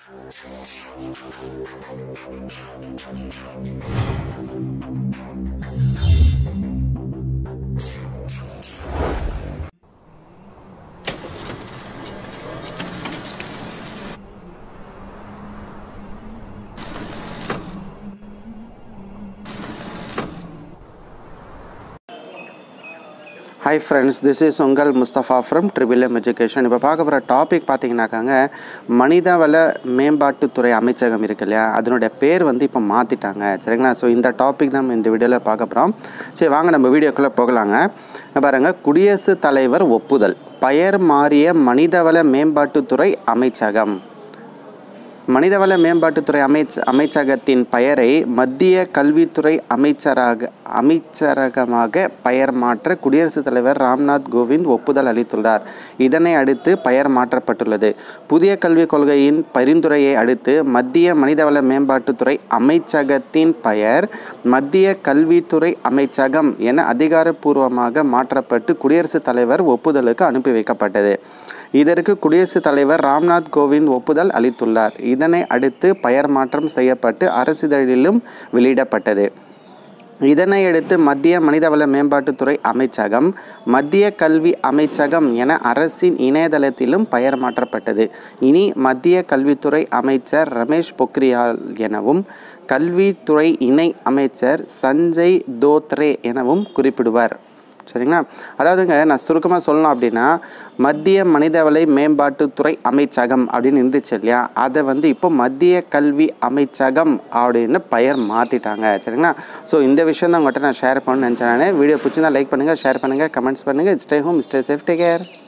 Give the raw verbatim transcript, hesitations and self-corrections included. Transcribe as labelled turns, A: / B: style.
A: Hi friends, this is Ungal Mustafa from Triple M Education. இப்போ பார்க்க போகிற topic பார்த்தீங்கன்னாக்காங்க மனிதவள மேம்பாட்டுத்துறை அமைச்சகம் இருக்கு இல்லையா, அதனுடைய பேர் வந்து இப்போ மாற்றிட்டாங்க. சரிங்களா? ஸோ இந்த டாபிக் தான் இந்த வீடியோவில் பார்க்க போகிறோம். சரி வாங்க நம்ம வீடியோக்குள்ளே போகலாங்க. பாருங்கள், குடியரசுத் தலைவர் ஒப்புதல், பெயர் மாறிய மனிதவள மேம்பாட்டுத்துறை அமைச்சகம். மனிதவள மேம்பாட்டுத்துறை அமைச்ச அமைச்சகத்தின் பெயரை மத்திய கல்வித்துறை அமைச்சராக அமைச்சரகமாக பெயர் மாற்ற குடியரசுத் தலைவர் ராம்நாத் கோவிந்த் ஒப்புதல் அளித்துள்ளார். இதனை அடுத்து பெயர் மாற்றப்பட்டுள்ளது. புதிய கல்விக் கொள்கையின் பரிந்துரையை அடுத்து மத்திய மனிதவள மேம்பாட்டுத்துறை அமைச்சகத்தின் பெயர் மத்திய கல்வித்துறை அமைச்சகம் என அதிகாரப்பூர்வமாக மாற்றப்பட்டு குடியரசுத் தலைவர் ஒப்புதலுக்கு அனுப்பி வைக்கப்பட்டது. இதற்கு குடியரசுத் தலைவர் ராம்நாத் கோவிந்த் ஒப்புதல் அளித்துள்ளார். இதனை அடுத்து பெயர் மாற்றம் செய்யப்பட்டு அரசிதழிலும் வெளியிடப்பட்டது. இதனையடுத்து மத்திய மனிதவள மேம்பாட்டுத்துறை அமைச்சகம் மத்திய கல்வி அமைச்சகம் என அரசின் இணையதளத்திலும் பெயர் மாற்றப்பட்டது. இனி மத்திய கல்வித்துறை அமைச்சர் ரமேஷ் பொக்ரியால் எனவும் கல்வித்துறை இணை அமைச்சர் சஞ்சய் தோத்ரே எனவும் குறிப்பிடுவார். சரிங்களா? அதாவதுங்க, நான் சுருக்கமாக சொல்லணும் அப்படின்னா, மத்திய மனிதவள மேம்பாட்டுத்துறை அமைச்சகம் அப்படின்னு இருந்துச்சு இல்லையா, அதை வந்து இப்போ மத்திய கல்வி அமைச்சகம் அப்படின்னு பெயர் மாற்றிட்டாங்க. சரிங்களா? ஸோ இந்த விஷயம் தான் உங்கள்கிட்ட நான் ஷேர் பண்ணணும்னு நினச்சேன். வீடியோ பிடிச்சிருந்தா லைக் பண்ணுங்கள், ஷேர் பண்ணுங்கள், கமெண்ட்ஸ் பண்ணுங்கள். Stay home, stay safe, take care.